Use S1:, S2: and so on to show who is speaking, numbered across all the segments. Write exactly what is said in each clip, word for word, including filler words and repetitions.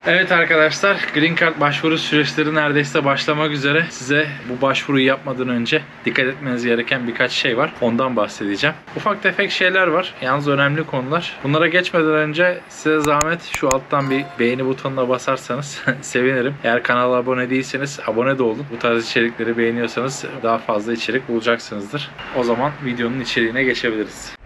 S1: Evet arkadaşlar, Green Card başvuru süreçleri neredeyse başlamak üzere. Size bu başvuruyu yapmadan önce dikkat etmeniz gereken birkaç şey var. Ondan bahsedeceğim. Ufak tefek şeyler var. Yalnız önemli konular. Bunlara geçmeden önce size zahmet şu alttan bir beğeni butonuna basarsanız sevinirim. Eğer kanala abone değilseniz abone de olun. Bu tarz içerikleri beğeniyorsanız daha fazla içerik bulacaksınızdır. O zaman videonun içeriğine geçebiliriz.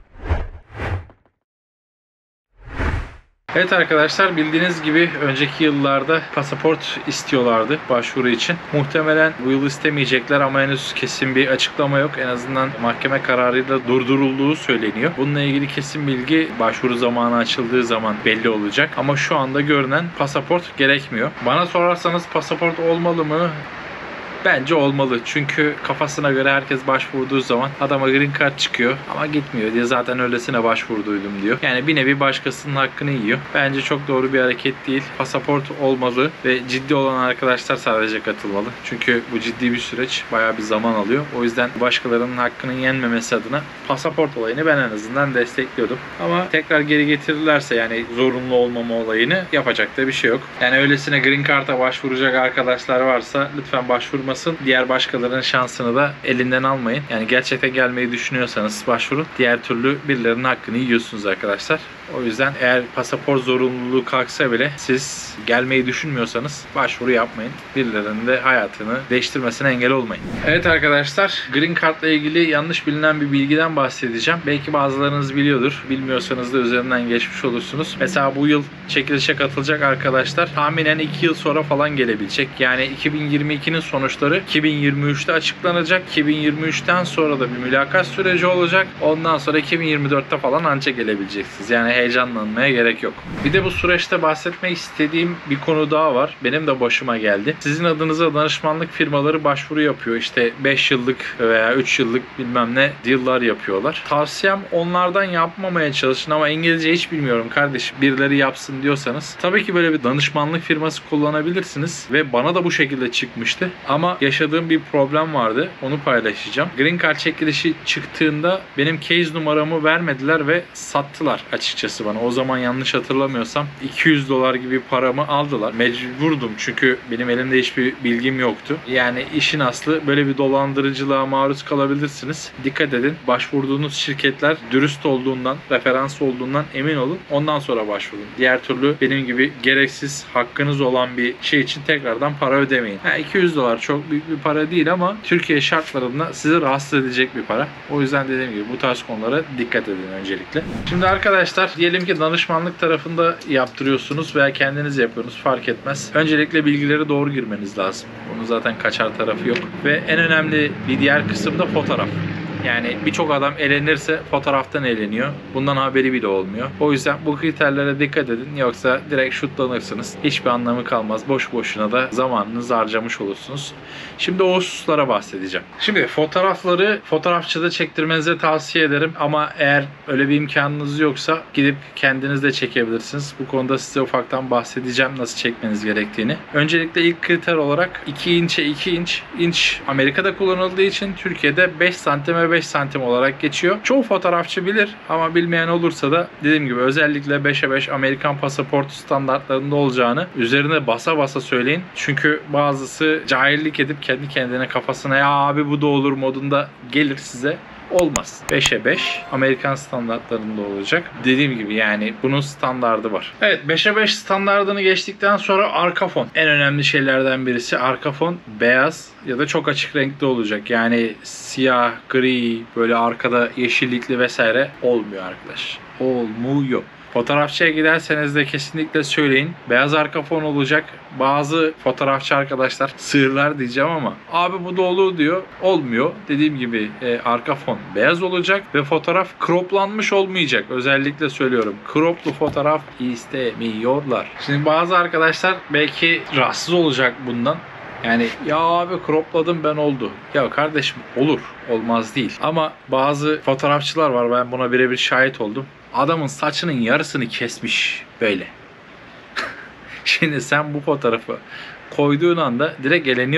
S1: Evet arkadaşlar, bildiğiniz gibi önceki yıllarda pasaport istiyorlardı başvuru için. Muhtemelen bu yıl istemeyecekler ama henüz kesin bir açıklama yok. En azından mahkeme kararıyla durdurulduğu söyleniyor. Bununla ilgili kesin bilgi başvuru zamanı açıldığı zaman belli olacak. Ama şu anda görünen pasaport gerekmiyor. Bana sorarsanız pasaport olmalı mı? Bence olmalı. Çünkü kafasına göre herkes başvurduğu zaman adama green card çıkıyor ama gitmiyor diye zaten öylesine başvurduydum diyor. Yani bir nevi başkasının hakkını yiyor. Bence çok doğru bir hareket değil. Pasaport olmalı ve ciddi olan arkadaşlar sadece katılmalı. Çünkü bu ciddi bir süreç. Bayağı bir zaman alıyor. O yüzden başkalarının hakkının yenmemesi adına pasaport olayını ben en azından destekliyordum. Ama tekrar geri getirirlerse, yani zorunlu olmama olayını, yapacak da bir şey yok. Yani öylesine green card'a başvuracak arkadaşlar varsa lütfen başvurma. Diğer başkalarının şansını da elinden almayın. Yani gerçekten gelmeyi düşünüyorsanız başvurun. Diğer türlü birilerinin hakkını yiyorsunuz arkadaşlar. O yüzden eğer pasaport zorunluluğu kalksa bile siz gelmeyi düşünmüyorsanız başvuru yapmayın. Birilerinin de hayatını değiştirmesine engel olmayın. Evet arkadaşlar, Green Card ile ilgili yanlış bilinen bir bilgiden bahsedeceğim. Belki bazılarınız biliyordur. Bilmiyorsanız da üzerinden geçmiş olursunuz. Mesela bu yıl çekilişe katılacak arkadaşlar tahminen iki yıl sonra falan gelebilecek. Yani iki bin yirmi ikinin sonuçları iki bin yirmi üçte açıklanacak. iki bin yirmi üçten sonra da bir mülakat süreci olacak. Ondan sonra iki bin yirmi dörtte falan anca gelebileceksiniz. Yani heyecanlanmaya gerek yok. Bir de bu süreçte bahsetmek istediğim bir konu daha var. Benim de başıma geldi. Sizin adınıza danışmanlık firmaları başvuru yapıyor. İşte beş yıllık veya üç yıllık bilmem ne deal'lar yapıyorlar. Tavsiyem onlardan yapmamaya çalışın ama İngilizce hiç bilmiyorum kardeşim, birileri yapsın diyorsanız tabii ki böyle bir danışmanlık firması kullanabilirsiniz ve bana da bu şekilde çıkmıştı. Ama yaşadığım bir problem vardı. Onu paylaşacağım. Green Card çekilişi çıktığında benim case numaramı vermediler ve sattılar açıkçası bana. O zaman yanlış hatırlamıyorsam iki yüz dolar gibi paramı aldılar. Mecburdum çünkü benim elimde hiçbir bilgim yoktu. Yani işin aslı, böyle bir dolandırıcılığa maruz kalabilirsiniz. Dikkat edin. Başvurduğunuz şirketler dürüst olduğundan, referans olduğundan emin olun. Ondan sonra başvurun. Diğer türlü benim gibi gereksiz, hakkınız olan bir şey için tekrardan para ödemeyin. Ha, iki yüz dolar çok büyük bir para değil ama Türkiye şartlarında sizi rahatsız edecek bir para. O yüzden dediğim gibi bu tarz konulara dikkat edin öncelikle. Şimdi arkadaşlar, diyelim ki danışmanlık tarafında yaptırıyorsunuz veya kendiniz yapıyorsunuz, fark etmez. Öncelikle bilgileri doğru girmeniz lazım. Bunun zaten kaçar tarafı yok. Ve en önemli bir diğer kısım da fotoğraf. Yani birçok adam elenirse fotoğraftan eleniyor. Bundan haberi bile olmuyor. O yüzden bu kriterlere dikkat edin. Yoksa direkt şutlanırsınız. Hiçbir anlamı kalmaz. Boş boşuna da zamanınızı harcamış olursunuz. Şimdi o hususlara bahsedeceğim. Şimdi fotoğrafları fotoğrafçıda çektirmenizi tavsiye ederim. Ama eğer öyle bir imkanınız yoksa gidip kendiniz de çekebilirsiniz. Bu konuda size ufaktan bahsedeceğim nasıl çekmeniz gerektiğini. Öncelikle ilk kriter olarak iki inçe iki inç. İnç Amerika'da kullanıldığı için Türkiye'de beş santime beş santim olarak geçiyor. Çoğu fotoğrafçı bilir ama bilmeyen olursa da dediğim gibi özellikle beşe beş Amerikan pasaport standartlarında olacağını üzerine basa basa söyleyin. Çünkü bazısı cahillik edip kendi kendine kafasına ya abi bu da olur modunda gelir size. Olmaz. beşe beş Amerikan standartlarında olacak. Dediğim gibi yani bunun standardı var. Evet, beşe beş standartını geçtikten sonra arka fon. En önemli şeylerden birisi arka fon beyaz ya da çok açık renkli olacak. Yani siyah, gri, böyle arkada yeşillikli vesaire olmuyor arkadaş. Olmuyor. Fotoğrafçıya giderseniz de kesinlikle söyleyin. Beyaz arka fon olacak. Bazı fotoğrafçı arkadaşlar sığırlar diyeceğim ama abi bu da olur diyor. Olmuyor. Dediğim gibi e, arka fon beyaz olacak ve fotoğraf croplanmış olmayacak. Özellikle söylüyorum. Croplu fotoğraf istemiyorlar. Şimdi bazı arkadaşlar belki rahatsız olacak bundan. Yani ya abi cropladım ben oldu. Ya kardeşim olur. Olmaz değil. Ama bazı fotoğrafçılar var. Ben buna birebir şahit oldum. Adamın saçının yarısını kesmiş böyle. Şimdi sen bu fotoğrafı koyduğun anda direkt eleniyorsun.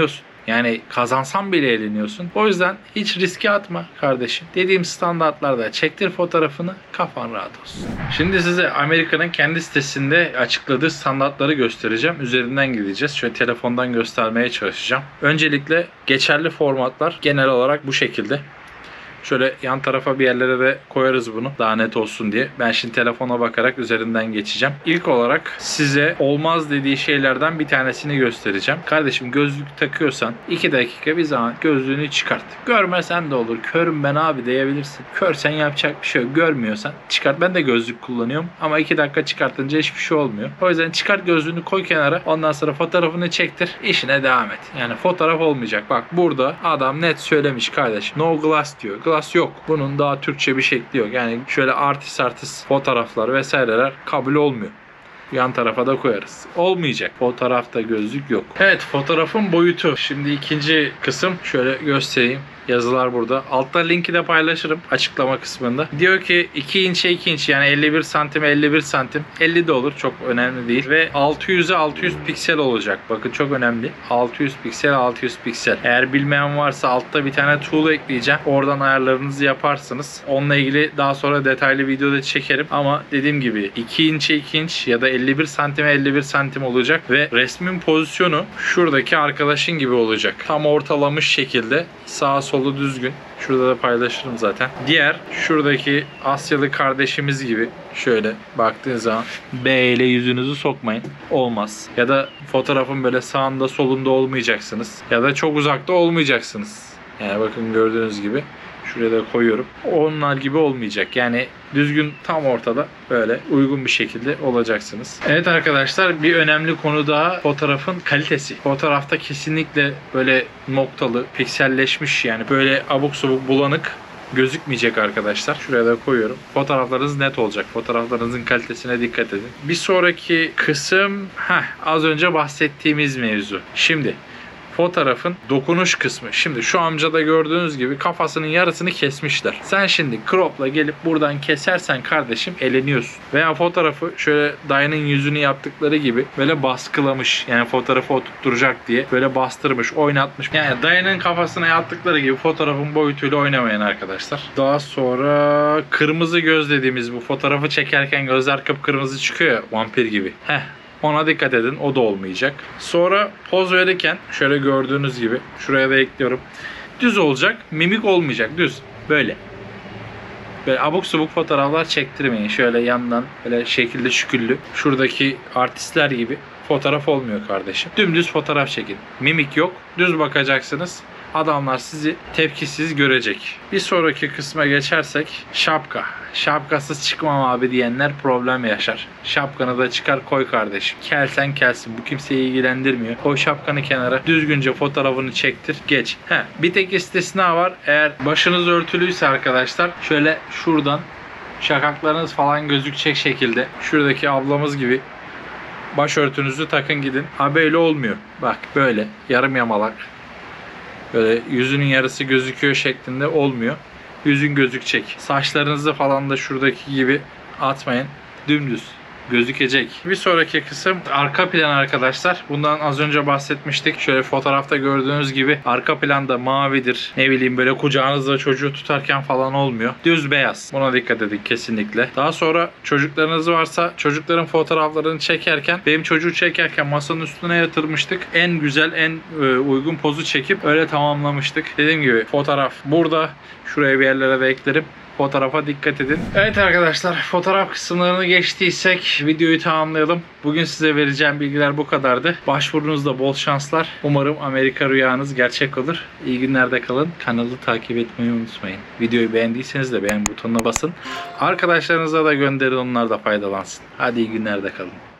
S1: Yani kazansan bile eğleniyorsun. O yüzden hiç riske atma kardeşim. Dediğim standartlarda çektir fotoğrafını, kafan rahat olsun. Şimdi size Amerika'nın kendi sitesinde açıkladığı standartları göstereceğim. Üzerinden gideceğiz. Şöyle telefondan göstermeye çalışacağım. Öncelikle geçerli formatlar genel olarak bu şekilde. Şöyle yan tarafa bir yerlere de koyarız bunu daha net olsun diye. Ben şimdi telefona bakarak üzerinden geçeceğim. İlk olarak size olmaz dediği şeylerden bir tanesini göstereceğim. Kardeşim gözlük takıyorsan iki dakika bir zaman gözlüğünü çıkart. Görmesen de olur. Körüm ben abi diyebilirsin. Körsen yapacak bir şey yok. Görmüyorsan çıkart. Ben de gözlük kullanıyorum ama iki dakika çıkartınca hiçbir şey olmuyor. O yüzden çıkart gözlüğünü, koy kenara. Ondan sonra fotoğrafını çektir. İşine devam et. Yani fotoğraf olmayacak. Bak burada adam net söylemiş kardeşim. No glass diyor. Glass yok. Bunun daha Türkçe bir şekli yok. Yani şöyle artist artist fotoğraflar vesaireler kabul olmuyor. Yan tarafa da koyarız. Olmayacak. Fotoğrafta gözlük yok. Evet, fotoğrafın boyutu. Şimdi ikinci kısım. Şöyle göstereyim. Yazılar burada. Altta linki de paylaşırım açıklama kısmında. Diyor ki iki inçe iki inç, yani elli bir santim elli bir santim. elli de olur, çok önemli değil. Ve altı yüze altı yüz piksel olacak. Bakın çok önemli. altı yüz piksel altı yüz piksel. Eğer bilmeyen varsa altta bir tane tool ekleyeceğim. Oradan ayarlarınızı yaparsınız. Onunla ilgili daha sonra detaylı videoda çekerim. Ama dediğim gibi iki inçe iki inç ya da elli bir santime elli bir santim olacak. Ve resmin pozisyonu şuradaki arkadaşın gibi olacak. Tam ortalamış şekilde sağa solu düzgün. Şurada da paylaşırım zaten. Diğer şuradaki Asyalı kardeşimiz gibi şöyle baktığın zaman B ile yüzünüzü sokmayın. Olmaz. Ya da fotoğrafın böyle sağında solunda olmayacaksınız. Ya da çok uzakta olmayacaksınız. Yani bakın gördüğünüz gibi. Şuraya da koyuyorum. Onlar gibi olmayacak. Yani düzgün tam ortada böyle uygun bir şekilde olacaksınız. Evet arkadaşlar, bir önemli konu daha fotoğrafın kalitesi. Fotoğrafta kesinlikle böyle noktalı, pikselleşmiş, yani böyle abuk subuk bulanık gözükmeyecek arkadaşlar. Şuraya da koyuyorum. Fotoğraflarınız net olacak. Fotoğraflarınızın kalitesine dikkat edin. Bir sonraki kısım heh, az önce bahsettiğimiz mevzu. Şimdi fotoğrafın dokunuş kısmı. Şimdi şu amcada gördüğünüz gibi kafasının yarısını kesmişler. Sen şimdi crop'la gelip buradan kesersen kardeşim eleniyorsun. Veya fotoğrafı şöyle dayının yüzünü yaptıkları gibi böyle baskılamış. Yani fotoğrafı oturtturacak diye böyle bastırmış, oynatmış. Yani dayının kafasına yaptıkları gibi fotoğrafın boyutuyla oynamayın arkadaşlar. Daha sonra kırmızı göz dediğimiz bu fotoğrafı çekerken gözler kıpkırmızı çıkıyor ya, vampir gibi. Heh. Ona dikkat edin. O da olmayacak. Sonra poz verirken şöyle gördüğünüz gibi şuraya da ekliyorum. Düz olacak. Mimik olmayacak. Düz. Böyle. Böyle abuk subuk fotoğraflar çektirmeyin. Şöyle yandan böyle şekilde şüküllü. Şuradaki artistler gibi fotoğraf olmuyor kardeşim. Dümdüz fotoğraf çekin. Mimik yok. Düz bakacaksınız. Adamlar sizi tepkisiz görecek. Bir sonraki kısma geçersek şapka. Şapkasız çıkmam abi diyenler problem yaşar. Şapkanı da çıkar koy kardeşim. Kelsen kelsin. Bu kimseyi ilgilendirmiyor. Koy şapkanı kenara. Düzgünce fotoğrafını çektir. Geç. He, bir tek istisna var. Eğer başınız örtülüyse arkadaşlar şöyle şuradan şakaklarınız falan gözükecek şekilde şuradaki ablamız gibi başörtünüzü takın gidin. Ha böyle olmuyor. Bak böyle yarım yamalak. Böyle yüzünün yarısı gözüküyor şeklinde olmuyor. Yüzün gözükecek. Saçlarınızı falan da şuradaki gibi atmayın. Dümdüz gözükecek. Bir sonraki kısım arka plan arkadaşlar. Bundan az önce bahsetmiştik. Şöyle fotoğrafta gördüğünüz gibi arka planda mavidir. Ne bileyim böyle kucağınızda çocuğu tutarken falan olmuyor. Düz beyaz. Buna dikkat edin kesinlikle. Daha sonra çocuklarınız varsa çocukların fotoğraflarını çekerken, benim çocuğu çekerken masanın üstüne yatırmıştık. En güzel, en uygun pozu çekip öyle tamamlamıştık. Dediğim gibi fotoğraf burada. Şuraya bir yerlere de eklerim. Fotoğrafa dikkat edin. Evet arkadaşlar, fotoğraf kısımlarını geçtiysek videoyu tamamlayalım. Bugün size vereceğim bilgiler bu kadardı. Başvurunuzda bol şanslar. Umarım Amerika rüyanız gerçek olur. İyi günlerde kalın. Kanalı takip etmeyi unutmayın. Videoyu beğendiyseniz de beğen butonuna basın. Arkadaşlarınıza da gönderin, onlar da faydalansın. Hadi iyi günlerde kalın.